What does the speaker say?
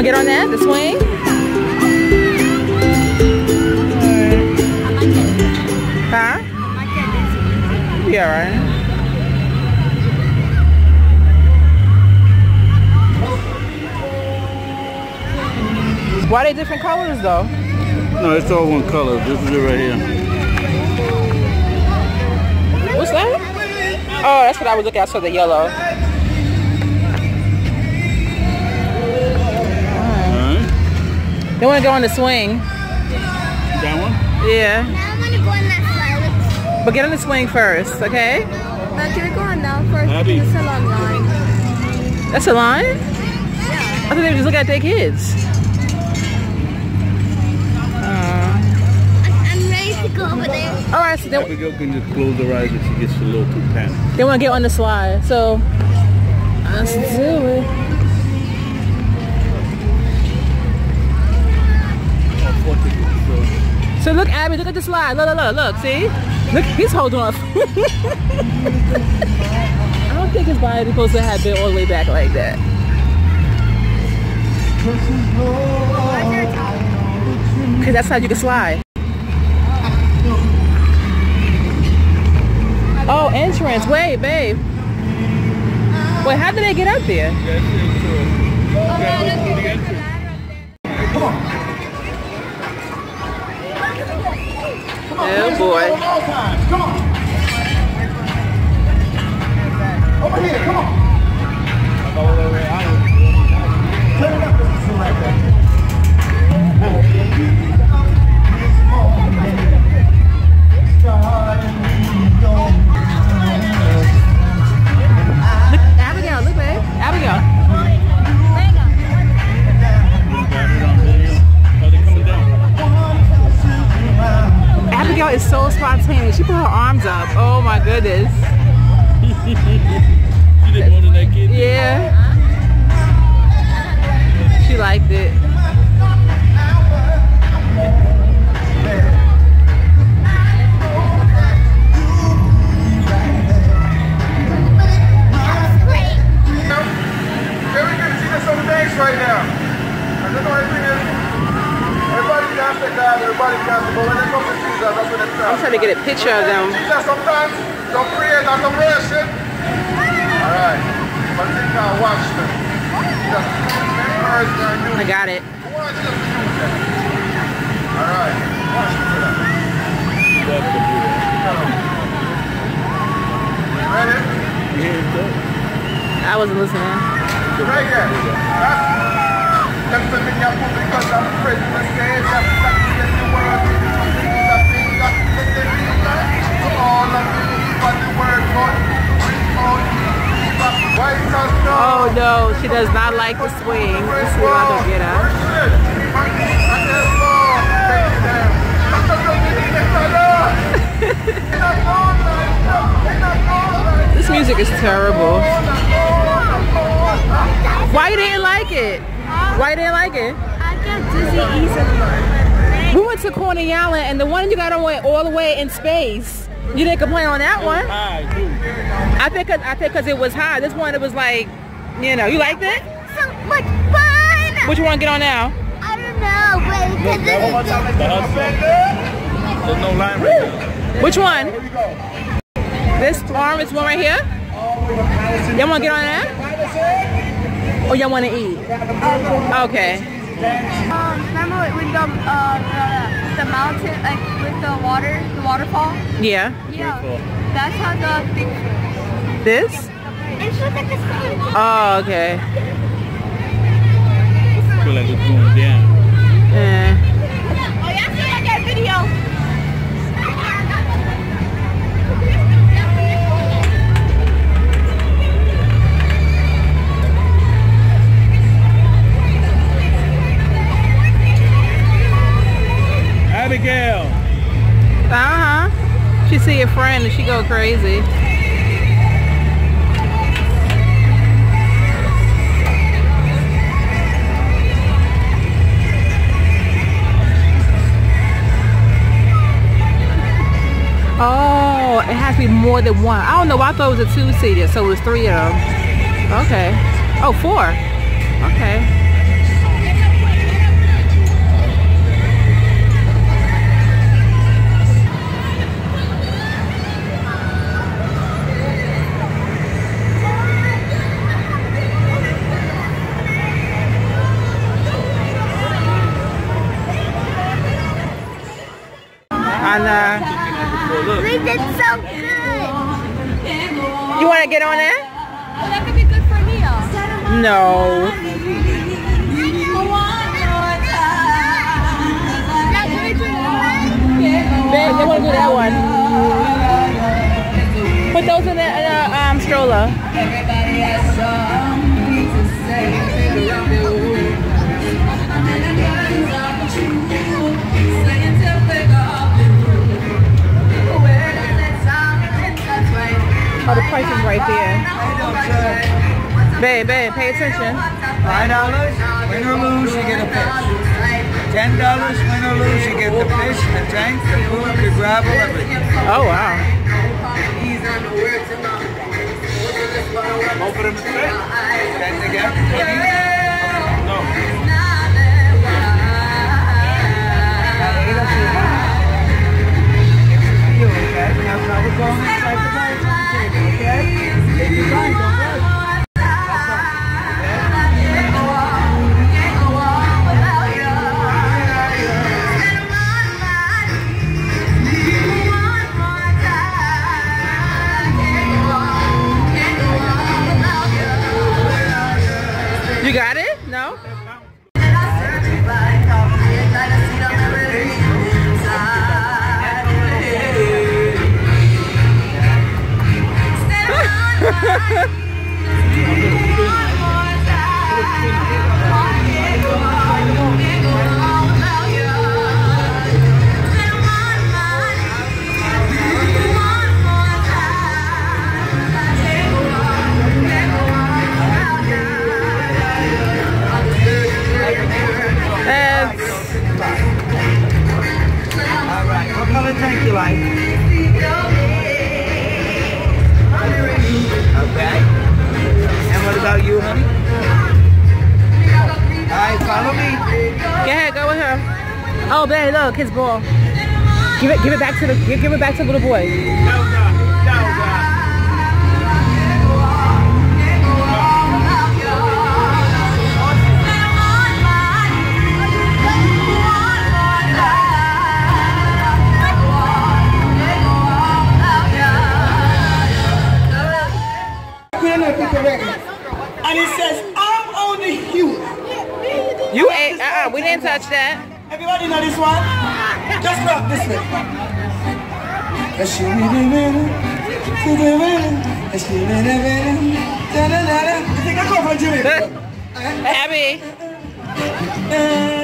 want to get on that? The swing? Huh? Yeah, right. Why are they different colors though? No, it's all one color. This is it right here. What's that? Oh, that's what I was looking at. I saw the yellow. Alright. They want to go on the swing. That one? Yeah. I want to go on that slide. But get on the swing first, okay? Can we go on now first? Abby. It's a long line. That's a line? Yeah. I thought they were just looking at their kids. I'm ready to go over there. Alright, so Abigail can just close her eyes if she gets a little too panicked. they want to get on the slide. So, let's do it. So look, Abby, look at the slide. Look, look, look, look, see? Look, he's holding on. I don't think his body is supposed to have been all the way back like that. Because that's how you can slide. Oh, entrance. Wait, babe. Wait, how did they get up there? Come on. Oh boy. Come on. Over here, come on. Turn it up right there. Look, Abigail, look, babe. Abigail. Abigail is so spontaneous. She put her arms up. Oh my goodness. She did more than that kid. Yeah. She liked it. Right now. And the only thing is, everybody can take that, everybody can go when they come to Jesus, that's what they I'm trying to get a picture of them. Jesus sometimes don't create out of worship. Alright. But think now, watch them. Just encourage them and do I got it. I want you to do that. Alright. Watch them for that. Ready? I wasn't listening. Right here. That's the thing you put because I'm afraid to say that the word all of the word Oh no, she does not like the swing. Let's see if I can get her. This music is terrible. Why you didn't like it? Why you didn't like it? I get dizzy easily. We went to Carnival and the one you got all the way in space. You didn't complain on that one? I think because it was high. This one it was like, you know, you liked it? So much fun! What you want to get on now? I don't know, but there's no line right now. Which one? This arm is one right here? Y'all want to get on that? Or y'all want to eat? Okay. Remember with the mountain, like with the waterfall? Yeah. Yeah. That's how the thing. This? It's just like the same. Oh, okay. I feel like it's going down. Yeah. Oh, y'all see that video? Abigail. She see a friend and she go crazy. Oh, it has to be more than one. I don't know. I thought it was a two-seater, so it was 3 of them. Okay. Oh, 4. Okay. We did so good. You want to get on that? Well, that could be good for Nia. No. Babe, they want to do that one. Put those in the stroller. Oh, the price is right there. Babe, pay attention. $5, win or lose, you get a fish. $10, win or lose, you get the fish, the tank, the food, the gravel, everything. Oh, wow. Both of them is fit. 10 together, 20. No. You okay? Now try to go inside the bag on the table, okay? Take your time, don't rush. You got it? No? What color tank you like? Okay. And what about you, honey? Alright, follow me. Go ahead, go with her. Oh, babe, look, his ball. Give it back to the little boy. And it says, I'm only human. You ate, we didn't touch that. Everybody know this one? Just rock this way. I think I come from Jamaica. Abby.